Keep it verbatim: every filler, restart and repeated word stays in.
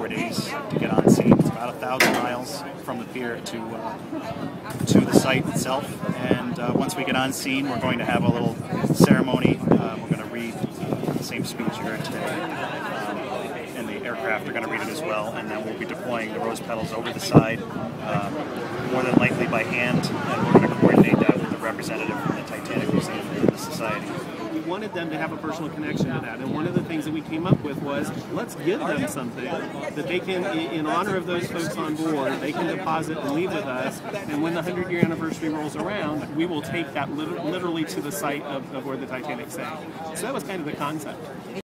days to get on scene. It's about a thousand miles from the pier to uh, to the site itself. And uh, once we get on scene, we're going to have a little ceremony. Uh, we're going to read uh, the same speech you heard today, um, and the aircraft are going to read it as well. And then we'll be deploying the rose petals over the side, um, more than likely by hand, and we're going to coordinate that with the representative from the Titanic Museum and the Society. We wanted them to have a personal connection to that, and one of the things that we came up with was, let's give them something that they can, in honor of those folks on board, they can deposit and leave with us, and when the hundred year anniversary rolls around, we will take that literally to the site of, of where the Titanic sank. So that was kind of the concept.